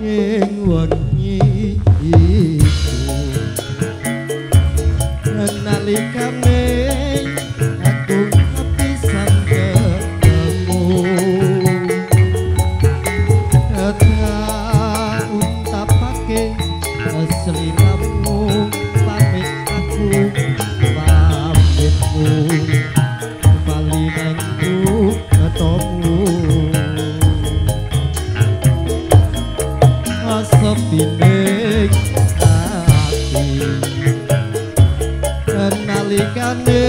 ning wengi iku nalikane aku kepisan ketemu tak untapake seliramu pamit aku pamitmu bali nengku ketemu sepining hati nalikane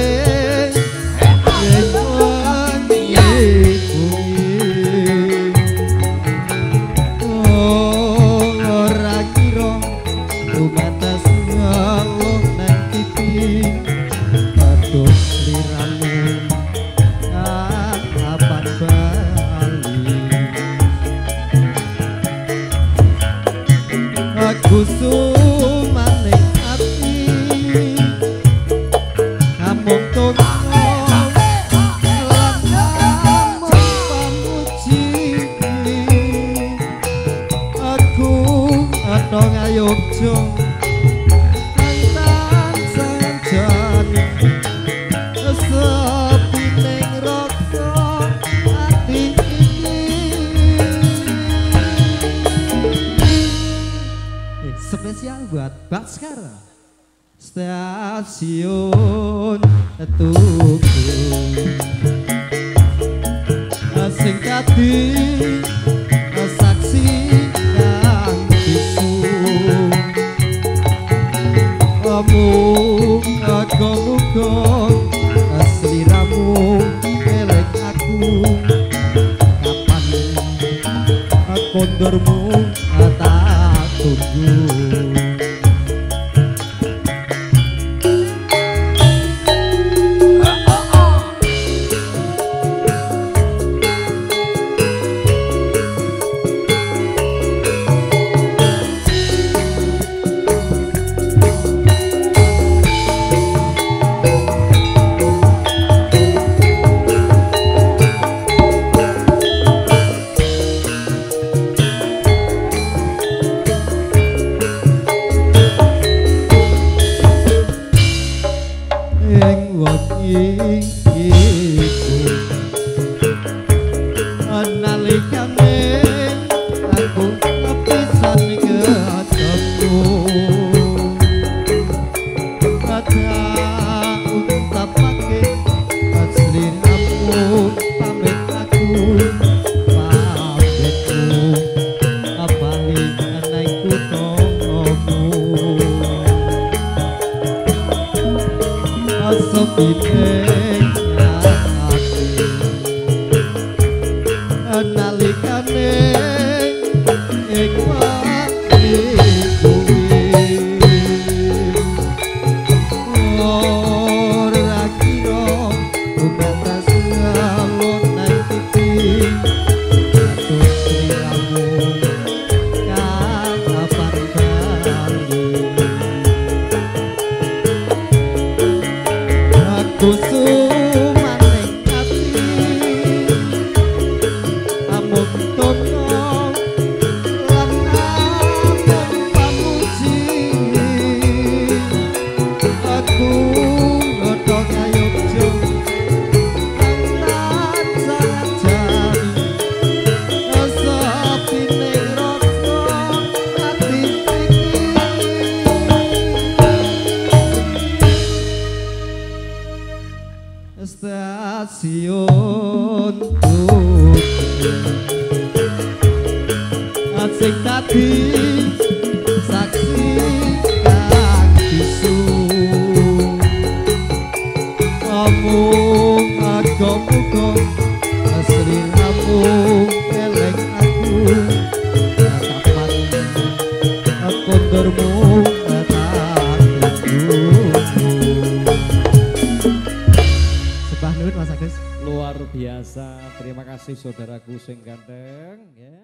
ora kira tumetes ngeluh nang TV padha sliramu kapan bali aku sumaning ati amung tunggu lamamu pamuji aku ada ngayogjo antan sanjani sepi ning rasa ati spesial buat Baskara stasiun Tugu sing dadi saksi kang bisu muga-muga sliramu elek aku kapan kondormu tak tunggu nalikane aku kepisan ketemu ada untapake sliramu pamit aku pamitmu bali nang kuthamu sepining nalikane ing wati kuwi ora kira tumetes ngalon nang TV atus sliramu kapan bali aku sumaning ati stasiun Tugu sing dadi saksi kang bisu muga-muga sliramu elek aku kapan kondormu tak tunggu. Sebah nuwun Mas Agus. Luar biasa, terima kasih saudaraku sing ganteng ya.